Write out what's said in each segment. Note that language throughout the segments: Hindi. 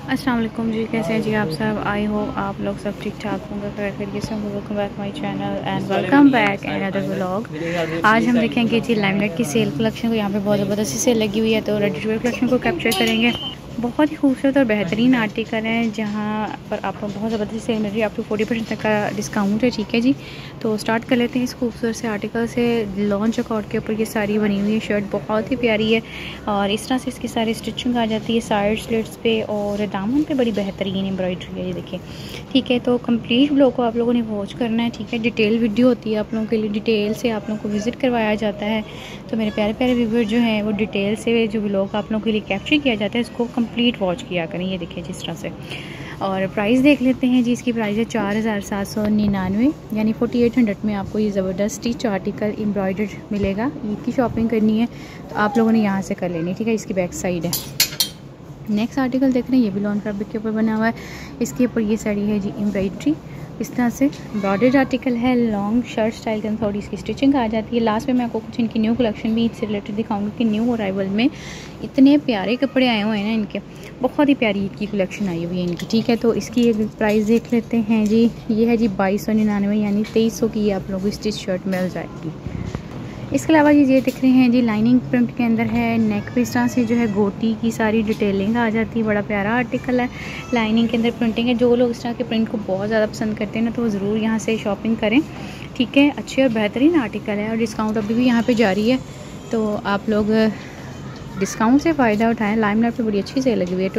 अस्सलाम वालेकुम जी, कैसे हैं जी आप सब। आई होप आप लोग सब ठीक ठाक होंगे। Welcome back my channel and welcome back another vlog. आज हम देखेंगे जी लाइमलाइट की सेल कलेक्शन को। यहाँ पे बहुत ज़बरदस्ती सेल लगी हुई है, तो रेडी टू वेयर कलेक्शन को कैप्चर करेंगे। बहुत ही खूबसूरत और बेहतरीन आर्टिकल हैं, जहाँ पर आपको बहुत ज़बरदस्ती सेल मिल रही है। आप 40% तक का डिस्काउंट है, ठीक है जी। तो स्टार्ट कर लेते हैं इस खूबसूरत से आर्टिकल से। लॉन्च अकाउंट के ऊपर ये सारी बनी हुई है शर्ट, बहुत ही प्यारी है और इस तरह से इसकी सारी स्टिचिंग आ जाती है साइड स्लिट्स पे, और दामन पे बड़ी बेहतरीन एम्ब्रॉयडरी है, ये देखिए, ठीक है। तो कंप्लीट ब्लॉग को आप लोगों ने वॉच करना है, ठीक है। डिटेल वीडियो होती है आप लोगों के लिए, डिटेल से आप लोगों को विज़िट करवाया जाता है। तो मेरे प्यारे प्यारे व्यूअर जो हैं वो डिटेल से जो ब्लॉग आप लोगों के लिए कैप्चर किया जाता है, इसको कंप्लीट वॉच किया करें। ये देखिए जिस तरह से, और प्राइस देख लेते हैं जी। इसकी प्राइस है 4799, यानी 4800 में आपको ये ज़बरदस्त स्टिच आर्टिकल एम्ब्रॉयडर्ड मिलेगा। ईद की शॉपिंग करनी है तो आप लोगों ने यहाँ से कर लेनी, ठीक है। इसकी बैक साइड है। नेक्स्ट आर्टिकल देख रहे हैं, ये भी लॉन फैब्रिक के ऊपर बना हुआ है। इसके ऊपर ये साड़ी है जी एम्ब्रॉयडरी, इस तरह से एम्ब्रॉयडर्ड आर्टिकल है। लॉन्ग शर्ट स्टाइल के अंदर थोड़ी इसकी स्टिचिंग आ जाती है। लास्ट में मैं आपको कुछ इनकी न्यू कलेक्शन भी इससे रिलेटेड दिखाऊंगी कि न्यू अराइवल में इतने प्यारे कपड़े आए हुए हैं ना इनके, बहुत ही प्यारी ईद की कलेक्शन आई हुई है इनकी, ठीक है। तो इसकी एक प्राइस देख लेते हैं जी। ये है जी 2299, यानी 2300 की आप लोगों को स्टिच शर्ट मिल जाएगी। इसके अलावा ये दिख रहे हैं जी लाइनिंग प्रिंट के अंदर है। नेक पे इस तरह से जो है गोटी की सारी डिटेलिंग आ जाती है। बड़ा प्यारा आर्टिकल है, लाइनिंग के अंदर प्रिंटिंग है। जो लोग इस तरह के प्रिंट को बहुत ज़्यादा पसंद करते हैं ना, तो वो ज़रूर यहाँ से शॉपिंग करें, ठीक है। अच्छे और बेहतरीन आर्टिकल है और डिस्काउंट अभी भी यहाँ पर जारी है, तो आप लोग डिस्काउंट से फ़ायदा उठाएँ। लाइमलाइट पे बड़ी अच्छी सेल लगी हुई है,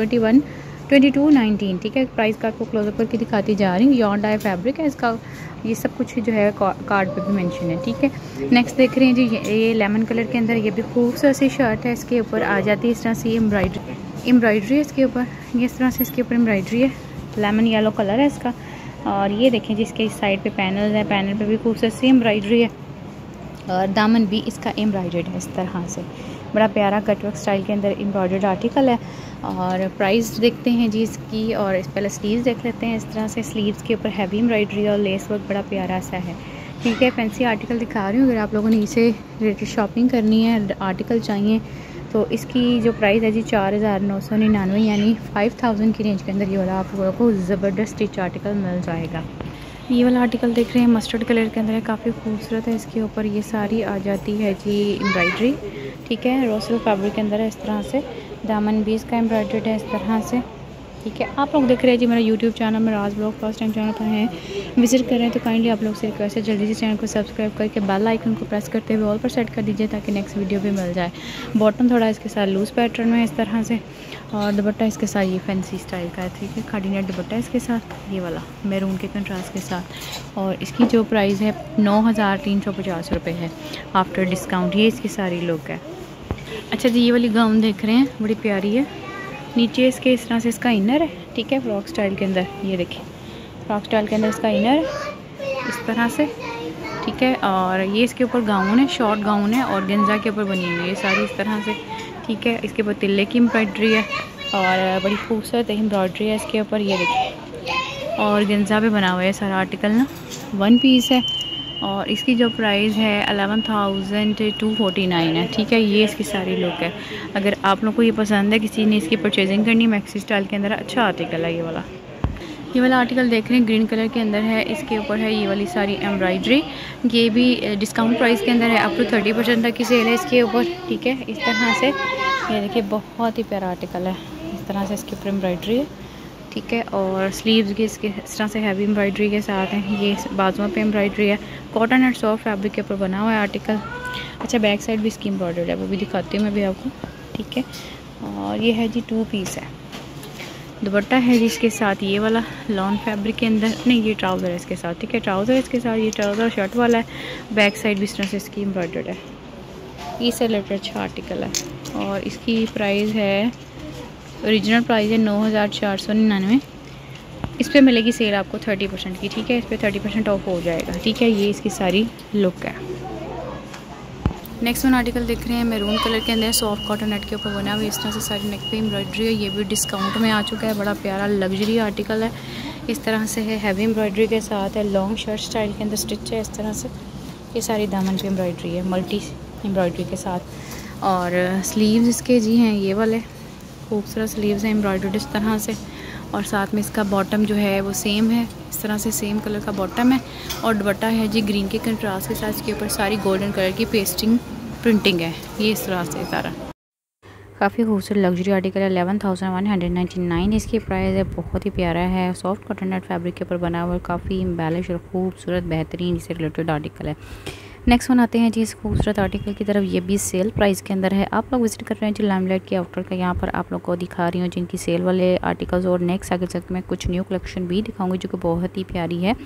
2219, ठीक है। प्राइस कार्ड को क्लोजअप करके दिखाती जा रही हूँ। यॉन डाई फैब्रिक है इसका, ये सब कुछ जो है कार्ड पे भी मेंशन है, ठीक है। नेक्स्ट देख रहे हैं जी, ये लेमन कलर के अंदर ये भी खूबसूरत सी शर्ट है। इसके ऊपर आ जाती है इस तरह से एम्ब्रॉयडरी है इसके ऊपर, ये इस तरह से इसके ऊपर एम्ब्रॉयडरी है। लेमन येलो कलर है इसका, और ये देखें जिसके इस साइड पे पैनल है, पैनल पे भी खूबसूरत सी एम्ब्रॉयडरी है, और दामन भी इसका एम्ब्रॉयडर्ड है इस तरह से। बड़ा प्यारा कटवर्क स्टाइल के अंदर एम्ब्रॉयडर्ड आर्टिकल है। और प्राइस देखते हैं जी इसकी, और इस पहले स्लीव्स देख लेते हैं। इस तरह से स्लीव्स के ऊपर हैवी एम्ब्रॉयडरी और लेस वर्क बड़ा प्यारा सा है, ठीक है। फैंसी आर्टिकल दिखा रही हूँ, अगर आप लोगों ने इसे रिलेटेड शॉपिंग करनी है, आर्टिकल चाहिए, तो इसकी जो प्राइस है जी 4999, यानी 5000 की रेंज के अंदर ये वाला आप लोगों को ज़बरदस्त स्टिच आर्टिकल मिल जाएगा। ये वाला आर्टिकल देख रहे हैं मस्टर्ड कलर के अंदर है, काफ़ी खूबसूरत है। इसके ऊपर ये सारी आ जाती है जी एम्ब्रॉयडरी, ठीक है। रॉसल फैब्रिक के अंदर है इस तरह से। दामन भी इसका एम्ब्रॉयडर्ड है इस तरह से, ठीक है। आप लोग देख रहे हैं जी मेरा यूट्यूब चैनल, मेरा Raj blog first time channel पर है, विजिट कर रहे हैं तो काइंडली आप लोग से रिक्वेस्ट है जल्दी से चैनल को सब्सक्राइब करके बेल आइकन को प्रेस करते हुए ऑल पर सेट कर दीजिए, ताकि नेक्स्ट वीडियो भी मिल जाए। बॉटम थोड़ा इसके साथ लूज़ पैटर्न में इस तरह से, और दुपट्टा इसके साथ ये फैंसी स्टाइल का है, ठीक है। खाड़ी नेट दुपट्टा इसके साथ, ये वाला मैरून के कंट्रास्ट के साथ। और इसकी जो प्राइस है 9350 रुपये है आफ्टर डिस्काउंट। ये इसकी सारी लुक है। अच्छा जी, ये वाली गाउन देख रहे हैं, बड़ी प्यारी है। नीचे इसके इस तरह से इसका इनर है, ठीक है, फ्रॉक स्टाइल के अंदर। ये देखिए फ्रॉक स्टाइल के अंदर इसका इनर इस तरह से, ठीक है। और ये इसके ऊपर गाउन है, शॉर्ट गाउन है, और गेंजा के ऊपर बनी हुई है सारी इस तरह से, ठीक है। इसके ऊपर तिल्ले की एम्ब्रॉयडरी है और बड़ी खूबसूरत एम्ब्रॉयडरी है इसके ऊपर, ये देखिए। और गेंजा पे बना हुआ है सारा आर्टिकल ना, 1 पीस है। और इसकी जो प्राइस है 11249 है, ठीक है। ये इसकी सारी लुक है। अगर आप लोग को ये पसंद है, किसी ने इसकी परचेजिंग करनी, मैक्सी स्टाइल के अंदर अच्छा आर्टिकल है ये वाला। ये वाला आर्टिकल देख रहे हैं ग्रीन कलर के अंदर है। इसके ऊपर है ये वाली सारी एम्ब्रॉयडरी, ये भी डिस्काउंट प्राइस के अंदर है। अप टू 30% तक की सेल है इसके ऊपर, ठीक है। इस तरह से ये देखिए बहुत ही प्यारा आर्टिकल है, इस तरह से इसके ऊपर एम्ब्रॉयडरी है, ठीक है। और स्लीव्स के इसके इस तरह से हैवी एम्ब्रॉयडरी के साथ हैं। ये बाजुओं पे एम्ब्रॉयडरी है, कॉटन एंड सॉफ्ट फैब्रिक के ऊपर बना हुआ है आर्टिकल। अच्छा, बैक साइड भी इसकी एम्ब्रॉयडरी है, वो भी दिखाती हूँ मैं भी आपको, ठीक है। और ये है जी 2 पीस है। दुपट्टा है जिसके साथ ये वाला लॉन फैब्रिक के अंदर, नहीं ये ट्राउज़र है इसके साथ, ठीक है। ट्राउज़र इसके साथ, ये ट्राउज़र शर्ट वाला है। बैक साइड भी इस तरह से इसकी एम्ब्रॉयडर्ड है। इससे रिलेटेड अच्छा आर्टिकल है। और इसकी प्राइस है, ओरिजिनल प्राइस है 9499। इस पर मिलेगी सेल आपको 30% की, ठीक है। इस पर 30% ऑफ हो जाएगा, ठीक है। ये इसकी सारी लुक है। नेक्स्ट वन आर्टिकल देख रहे हैं, मैरून कलर के अंदर सॉफ्ट कॉटन नेट के ऊपर बना हुआ है इस तरह से सारी नेक पे एम्ब्रॉयडरी है। ये भी डिस्काउंट में आ चुका है, बड़ा प्यारा लग्जरी आर्टिकल है। इस तरह से है, हैवी एम्ब्रॉयडरी के साथ है, लॉन्ग शर्ट स्टाइल के अंदर स्टिच है इस तरह से। ये सारी दामन पे एम्ब्रॉयडरी है, मल्टी एम्ब्रॉयडरी के साथ। और स्लीव्स इसके जी हैं ये वाले, खूबसूरत स्लीव्स हैं एम्ब्रॉयडर्ड इस तरह से, और साथ में इसका बॉटम जो है वो सेम है, इस तरह से सेम कलर का बॉटम है। और दुपट्टा है जी ग्रीन के कंट्रास्ट के साथ, इसके ऊपर सारी गोल्डन कलर की पेस्टिंग प्रिंटिंग है, ये इस तरह से सारा। काफ़ी खूबसूरत लग्जरी आर्टिकल है, 11,199 इसकी प्राइस है। बहुत ही प्यारा है, सॉफ्ट कॉटन नेट फैब्रिक के ऊपर बना हुआ, काफ़ी एम्बेलिश और खूबसूरत बेहतरीन इससे रिलेटेड आर्टिकल है। नेक्स्ट वन आते हैं जी इस खूबसूरत आर्टिकल की तरफ। ये भी सेल प्राइस के अंदर है। आप लोग विजिट कर रहे हैं जी लाइमलाइट के आउटलेट का। यहाँ पर आप लोग को दिखा रही हूँ जिनकी सेल वाले आर्टिकल्स, और नेक्स्ट आगे चलकर मैं कुछ न्यू कलेक्शन भी दिखाऊंगी जो कि बहुत ही प्यारी है।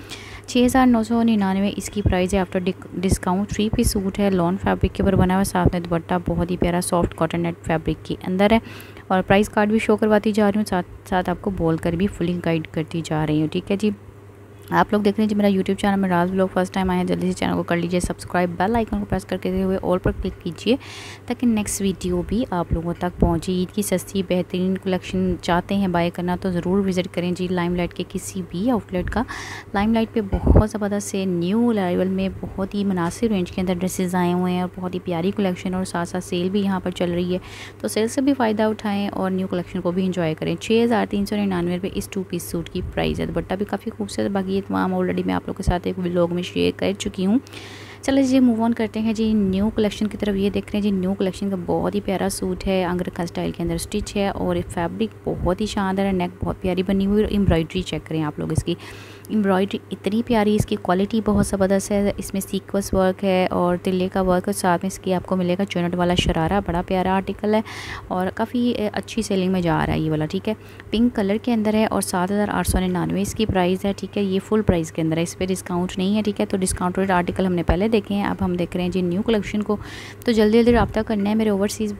6,999 इसकी प्राइस है आफ्टर डिस्काउंट। 3 पीस सूट है, लॉन फैब्रिक के ऊपर बना हुआ, साथ में दुपट्टा बहुत ही प्यारा सॉफ्ट कॉटन नेट फैब्रिक के अंदर है। और प्राइस कार्ड भी शो करवाती जा रही हूँ, साथ साथ आपको बोल कर भी फुली गाइड करती जा रही हूँ। ठीक है जी, आप लोग देख रहे हैं जी मेरा यूट्यूब चैनल में राज व्लॉग, फर्स्ट टाइम आए हैं जल्दी से चैनल को कर लीजिए सब्सक्राइब, बेल आइकन को प्रेस करके हुए ऑल पर क्लिक कीजिए ताकि नेक्स्ट वीडियो भी आप लोगों तक पहुंचे। ईद की सस्ती बेहतरीन कलेक्शन चाहते हैं बाय करना तो ज़रूर विज़िट करें जी लाइमलाइट के किसी भी आउटलेट का। लाइमलाइट पे बहुत ज़बरदस्त से न्यू अराइवल में बहुत ही मुनासिब रेंज के अंदर ड्रेसेस आए हुए हैं और बहुत ही प्यारी कलेक्शन, और साथ साथ सेल भी यहाँ पर चल रही है, तो सेल से भी फ़ायदा उठाएँ और न्यू कलेक्शन को भी इंजॉय करें। 6,399 रुपये इस 2 पीस सूट की प्राइस है। दुपट्टा भी काफ़ी खूबसूरत, बाकी ये तमाम ऑलरेडी मैं आप लोग के साथ एक व्लॉग में शेयर कर चुकी हूँ। चलिए जी मूव ऑन करते हैं जी न्यू कलेक्शन की तरफ। ये देख रहे हैं जी न्यू कलेक्शन का बहुत ही प्यारा सूट है, अंगरखा स्टाइल के अंदर स्टिच है, और फैब्रिक बहुत ही शानदार है, नेक बहुत प्यारी बनी हुई, और एम्ब्रॉयडरी चेक करें आप लोग, इसकी एम्ब्रॉयडरी इतनी प्यारी, इसकी क्वालिटी बहुत ज़बरदस्त है। इसमें सीक्वेंस वर्क है और तिल्ले का वर्क, और साथ में इसकी आपको मिलेगा चुनट वाला शरारा। बड़ा प्यारा आर्टिकल है और काफ़ी अच्छी सेलिंग में जा रहा है ये वाला। ठीक है, पिंक कलर के अंदर है और 7,899 इसकी प्राइस है। ठीक है, ये फुल प्राइस के अंदर है, इस पर डिस्काउंट नहीं है। ठीक है, तो डिस्काउंटेड आर्टिकल हमने पहले देखे हैं, अब हम देख रहे हैं जी न्यू कलेक्शन को। तो जल्दी जल्दी रब्ता करना है मेरे ओवरसीज़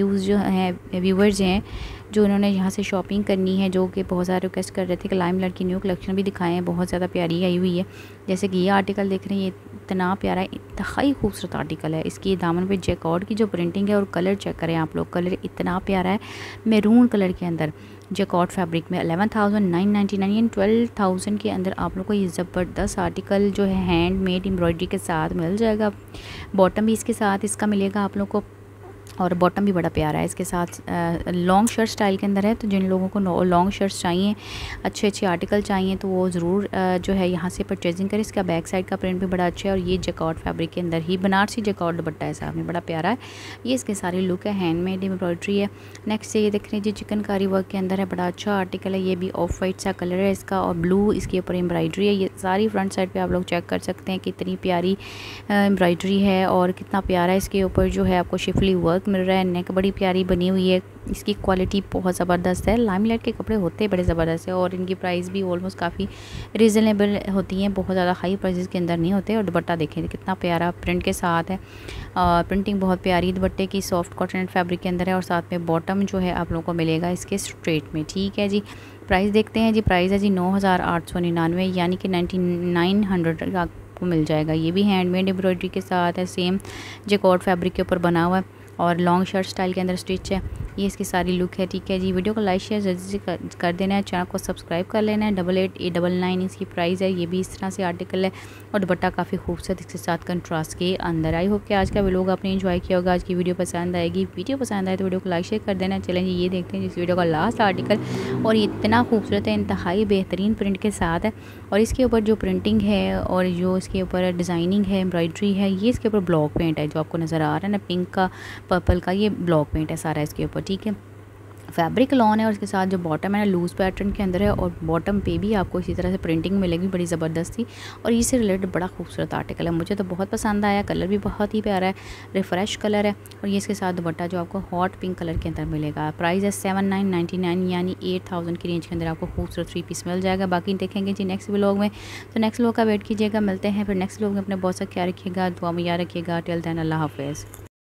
व्यूवर्स हैं जो उन्होंने यहाँ से शॉपिंग करनी है, जो कि बहुत सारे रिक्वेस्ट कर रहे थे कि लाइमलाइट की न्यू कलेक्शन भी दिखाएं, बहुत ज़्यादा प्यारी आई हुई है। जैसे कि ये आर्टिकल देख रहे हैं, ये इतना प्यारा इंतहाई खूबसूरत आर्टिकल है। इसकी दामन पे जैकॉर्ड की जो प्रिंटिंग है और कलर चेक करें आप लोग, कलर इतना प्यारा है, मैरून कलर के अंदर जैकॉर्ड फैब्रिक में। 11,999 यानी 12,000 के अंदर आप लोग को ये ज़बरदस्त आर्टिकल जो है हैंडमेड एम्ब्रॉयडरी के साथ मिल जाएगा। बॉटम भी इसके साथ इसका मिलेगा आप लोग को, और बॉटम भी बड़ा प्यारा है इसके साथ। लॉन्ग शर्ट स्टाइल के अंदर है, तो जिन लोगों को लॉन्ग शर्ट्स चाहिए, अच्छे अच्छे आर्टिकल चाहिए, तो वो ज़रूर जो है यहाँ से परचेजिंग करें। इसका बैक साइड का प्रिंट भी बड़ा अच्छा है, और ये जैकॉर्ड फैब्रिक के अंदर ही बनारसी जैकॉर्ड दुपट्टा है साहब में, बड़ा प्यारा है। ये इसके सारी लुक है, हैंडमेड एम्ब्रॉयडरी है। नेक्स्ट ये देख रहे हैं जी चिकनकारी वर्क के अंदर है, बड़ा अच्छा आर्टिकल है। ये भी ऑफ वाइट सा कलर है इसका, और ब्लू इसके ऊपर एम्ब्रॉयडरी है। ये सारी फ्रंट साइड पर आप लोग चेक कर सकते हैं कितनी प्यारी एम्ब्रॉयडरी है, और कितना प्यारा इसके ऊपर जो है आपको शिफली वर्क मिल रहा है। नेक बड़ी प्यारी बनी हुई है, इसकी क्वालिटी बहुत ज़बरदस्त है। लाइमलाइट के कपड़े होते हैं बड़े ज़बरदस्त है, और इनकी प्राइस भी ऑलमोस्ट काफ़ी रीज़नेबल होती हैं, बहुत ज़्यादा हाई प्राइसेस के अंदर नहीं होते। और दुपट्टा देखें कितना प्यारा प्रिंट के साथ है, प्रिंटिंग बहुत प्यारी दुपट्टे की, सॉफ्ट कॉटन फैब्रिक के अंदर है, और साथ में बॉटम जो है आप लोगों को मिलेगा इसके स्ट्रेट में। ठीक है जी, प्राइस देखते हैं जी। प्राइस है जी 9,899 यानी कि 9,900 आपको मिल जाएगा। ये भी हैंडमेड एम्ब्रॉयडरी के साथ है, सेम जैकॉर्ड फैब्रिक के ऊपर बना हुआ है, और लॉन्ग शर्ट स्टाइल के अंदर स्टिच है। ये इसकी सारी लुक है। ठीक है जी, वीडियो को लाइक शेयर जल्दी से कर देना है, चैनल को सब्सक्राइब कर लेना है। 88,899 इसकी प्राइस है। ये भी इस तरह से आर्टिकल है, और दुपट्टा काफ़ी खूबसूरत इसके साथ कंट्रास्ट के अंदर। आई होप कि आज का व्लॉग आपने एंजॉय किया होगा। आज की वीडियो पसंद आएगी, वीडियो पसंद आए तो वीडियो को लाइक शेयर कर देना। चलें जी, ये देखते हैं इस वीडियो का लास्ट आर्टिकल, और ये इतना खूबसूरत है, इंतहाई बेहतरीन प्रिंट के साथ है, और इसके ऊपर जो प्रिंटिंग है और जो इसके ऊपर डिज़ाइनिंग है, एम्ब्रॉयडरी है, ये इसके ऊपर ब्लॉक पेंट है जो आपको नज़र आ रहा है ना, पिंक का पर्पल का, ये ब्लॉक पेंट है सारा इसके ऊपर। ठीक है, फैब्रिक लॉन है, और इसके साथ जो बॉटम है ना लूज़ पैटर्न के अंदर है, और बॉटम पे भी आपको इसी तरह से प्रिंटिंग मिलेगी बड़ी ज़बरदस्ती। और इससे रिलेटेड बड़ा खूबसूरत आर्टिकल है, मुझे तो बहुत पसंद आया। कलर भी बहुत ही प्यारा है, रिफ्रेश कलर है, और ये इसके साथ दुपट्टा जो आपको हॉट पिंक कलर के अंदर मिलेगा। प्राइस है 7,999 यानी 8,000 की रेंज के अंदर आपको खूबसूरत 3 पीस मिल जाएगा। बाकी देखेंगे जी नेक्स्ट व्लॉग में, तो नेक्स्ट व्लॉग का वेट कीजिएगा। मिलते हैं फिर नेक्स्ट व्लॉग में। अपने बहुत सा ख्याल रखिएगा, दुआ में याद रखिएगा। टिल देन अल्लाह हाफ़िज़।